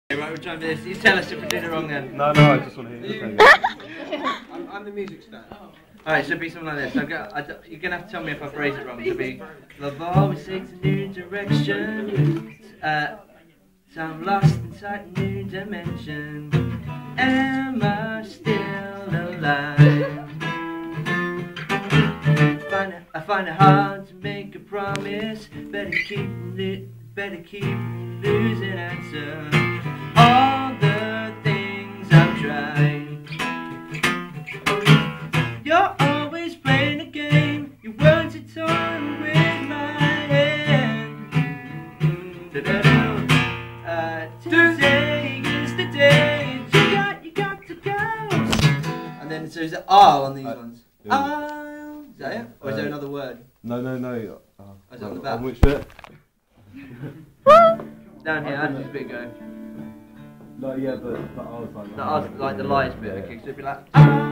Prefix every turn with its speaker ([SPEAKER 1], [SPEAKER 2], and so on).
[SPEAKER 1] Right, we're trying to do this. You tell us if we're doing it wrong then.
[SPEAKER 2] No, I just want to hear you.
[SPEAKER 3] I'm the music star.
[SPEAKER 1] Alright, it should be something like this. You're going to have to tell me if I phrase it wrong. It should be, love always takes a new direction. So I'm lost inside a new dimension. Am I still alive? I find it hard to make a promise. Better keep losing answer. All the things I've tried. You're always playing a game. Your words are torn with my hand. Today is the day. You got to go. And then so is it R on these ones?
[SPEAKER 2] Yeah.
[SPEAKER 1] Is that it? Or is there another word?
[SPEAKER 2] No.
[SPEAKER 1] Is it on the back?
[SPEAKER 2] On which bit?
[SPEAKER 1] Down here, how does this bit go?
[SPEAKER 2] No, yeah, but I was like...
[SPEAKER 1] Like the lies bit, okay, so it'd be like...